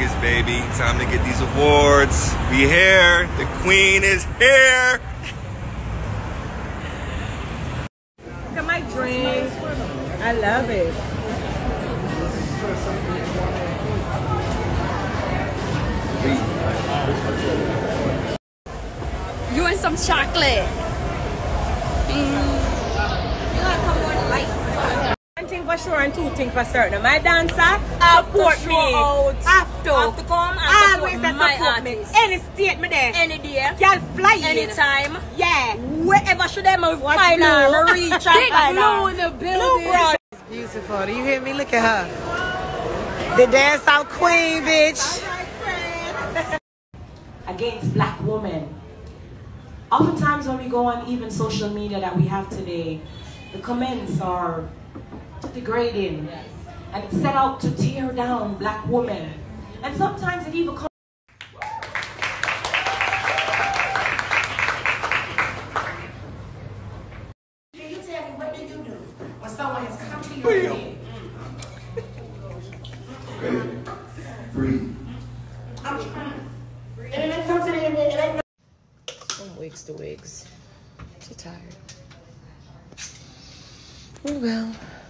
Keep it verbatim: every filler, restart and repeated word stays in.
Vegas, baby. Time to get these awards. We here. The queen is here. Look at my drink. I love it. You want some chocolate? Mm. You gotta come more to light. One thing for sure and two things for certain. My dancer Have support to me. out. Have to. Have to come and Always support support my me. artist. Any state me there. Any day. Can fly in. Anytime. Yeah. Wherever should them Watch find her, blue. reach and Big find blue her. in the building. Blue, bro. Beautiful. Do you hear me? Look at her. The dancehall queen, bitch. Against black women. Oftentimes when we go on even social media that we have today, the comments are degrading and it's set out to tear down black women. And sometimes it even comes. Can you tell me what do you do when someone has come to your head? Ready? Breathe. I'm trying. And then it comes to the end, it ain't no. From wigs to wigs. So tired. Oh well.